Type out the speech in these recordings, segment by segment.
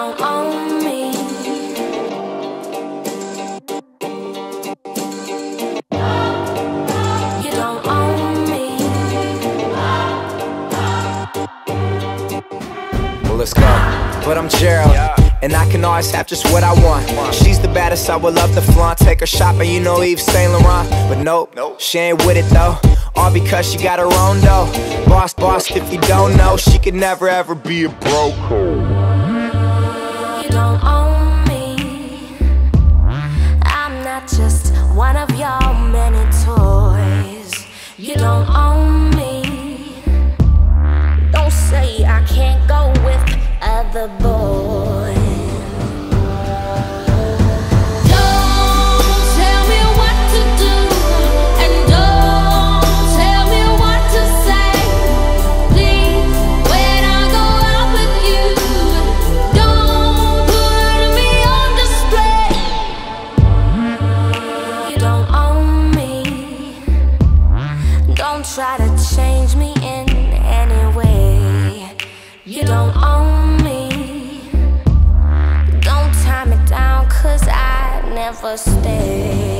don't own me. You don't own me. Well, let's go. But I'm Gerald, and I can always have just what I want. She's the baddest, I would love to flaunt. Take her shopping, you know Yves Saint Laurent. But nope, she ain't with it though. All because she got her own dough. Boss, if you don't know, she could never ever be a broke. You don't own me. I'm not just one of your many toys. You don't own me. Don't say I can't go with other boys. Try to change me in any way. You don't own me. Don't tie me down, cause I never stay.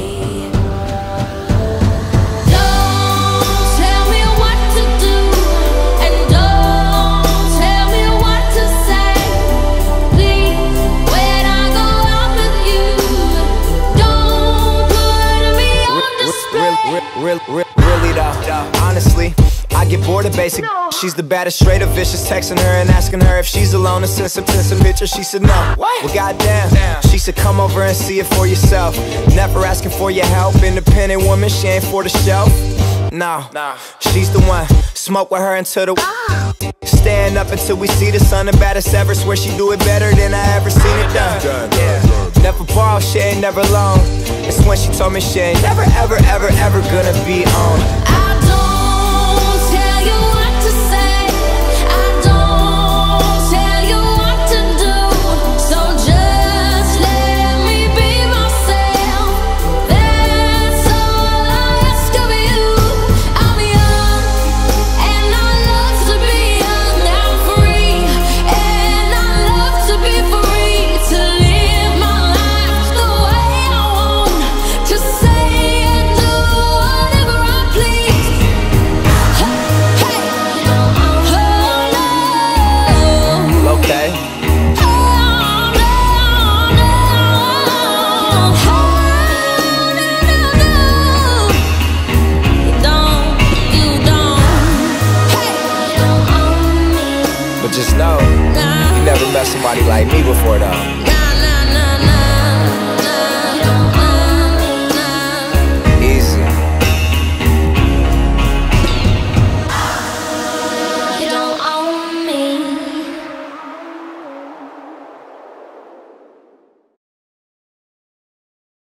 Don't tell me what to do, and don't tell me what to say. Please, when I go out with you, don't put me on display. Really though, honestly, I get bored of basic. She's the baddest, straight up vicious. Texting her and asking her if she's alone and send some pictures. She said no. Well, goddamn. She said come over and see it for yourself. Never asking for your help. Independent woman, she ain't for the shelf. No, she's the one. Smoke with her until the stand up until we see the sun. The baddest ever. Swear she do it better than I ever seen it done. Never borrow, she ain't never alone. It's when she told me she ain't never ever gonna be on. I don't tell you what to say. I don't tell you what to do. So just let me be myself. That's all I ask of you. I'm young and I love to be young. I'm free and I love to be free. To live my life the way I want. To say and do whatever I please. Hey, oh no. Okay. Oh no, You don't. Hey, you don't own me. But just know, you never met somebody like me before though.